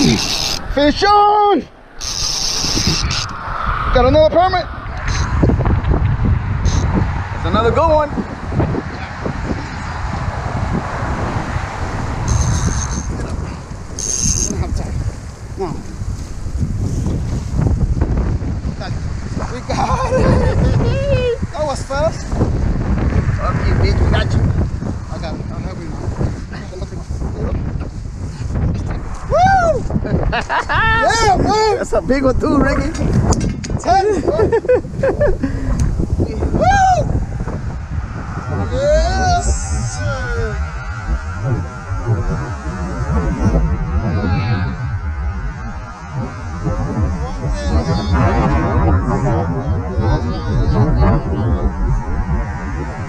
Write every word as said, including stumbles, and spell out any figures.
Fish on! Got another permit. That's another good one. Come on. We got it. That was fast. Fuck you, bitch. We got you. I got it. I'll help you now. Woo! Yeah, man. That's a big one too, Ricky. ten. Woo!